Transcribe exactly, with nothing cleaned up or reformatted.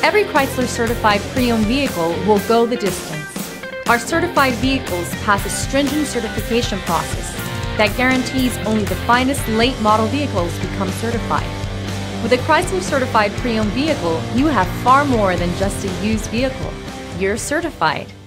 Every Chrysler certified pre-owned vehicle will go the distance. Our certified vehicles pass a stringent certification process that guarantees only the finest late model vehicles become certified. With a Chrysler certified pre-owned vehicle, you have far more than just a used vehicle. You're certified.